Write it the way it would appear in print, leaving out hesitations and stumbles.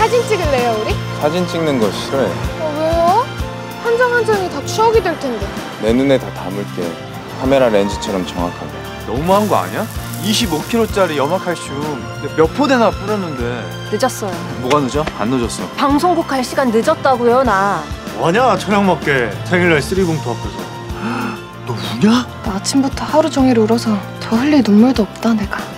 사진 찍을래요, 우리? 사진 찍는 거 싫어해. 왜요? 한 장 한 장이 다 추억이 될 텐데. 내 눈에 다 담을게. 카메라 렌즈처럼 정확하게. 너무한 거 아니야? 25kg짜리 염화칼슘 몇 포대나 뿌렸는데. 늦었어요. 뭐가 늦어? 안 늦었어. 방송국 갈 시간 늦었다고요, 나. 뭐하냐, 저녁 먹게. 생일날 쓰리봉투 앞에서. 너 우냐? 나 아침부터 하루 종일 울어서 더 흘릴 눈물도 없다, 내가.